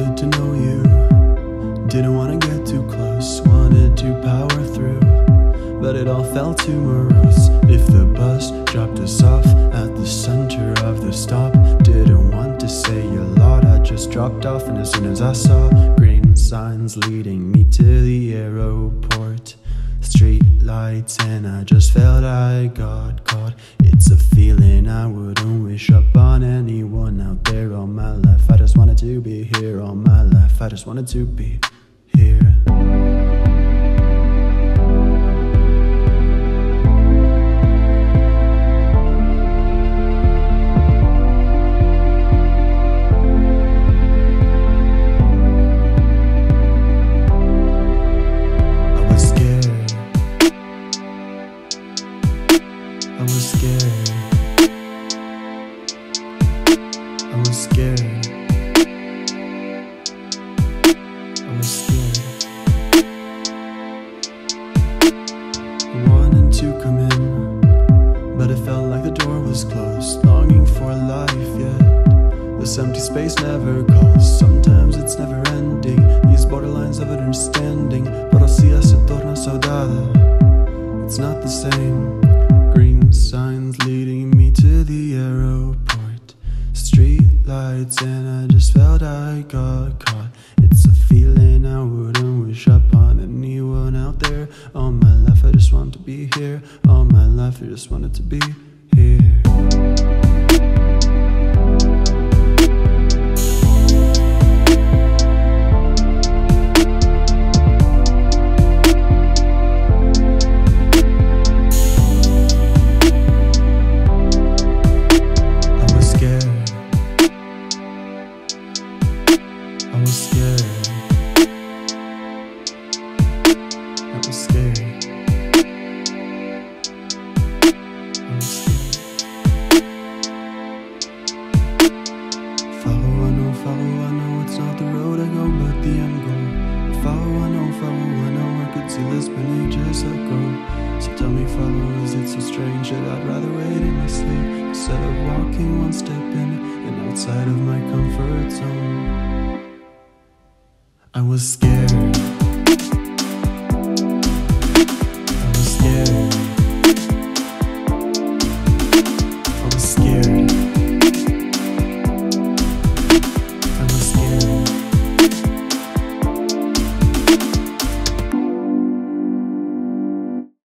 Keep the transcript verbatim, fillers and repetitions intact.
wanted to know you, didn't want to get too close, wanted to power through, but it all felt too morose. If the bus dropped us off at the center of the stop, didn't want to say a lot, I just dropped off. And as soon as I saw green signs leading me to the aeroport, street lights, and I just felt I got caught. It's a feeling I wouldn't wish upon anyone out there. All my life I just wanted to be here, all my life I just wanted to be here. I was scared. I was scared. I was scared. I wanted to come in, but it felt like the door was closed. Longing for life, yet this empty space never calls. Sometimes it's never ending, these borderlines of understanding. Prodosía, torna, saudade. It's not the same. Green signs leading me to the aeroport, street lights, and I just felt I got caught. It's a feeling I wouldn't wish upon anyone out there. All my life I just want to be here, all my life I just wanted to be here. I was scared. I was scared. I was scared. Follow, I know, follow, I know it's not the road I go, but the end goal. Follow, I know, follow, I know I could see Lisbon ages ago. So tell me, follow, is it so strange that I'd rather wait in my sleep instead of walking one step in and outside of my comfort zone? I was scared.